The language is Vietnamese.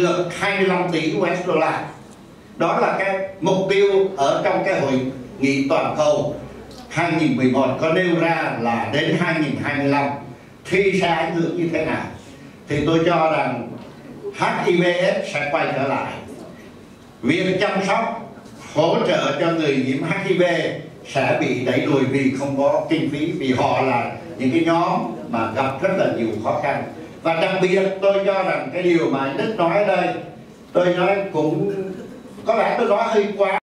được 25 tỷ US đô la. Đó là cái mục tiêu ở trong cái hội nghị toàn cầu 2011 có nêu ra là đến 2025 thì sẽ ảnh hưởng như thế nào. Thì tôi cho rằng HIV/AIDS sẽ quay trở lại. Việc chăm sóc, hỗ trợ cho người nhiễm HIV sẽ bị đẩy lùi vì không có kinh phí, vì họ là những cái nhóm mà gặp rất là nhiều khó khăn. Và đặc biệt tôi cho rằng cái điều mà anh Đức nói ở đây, tôi nói cũng có lẽ tôi nói hơi quá.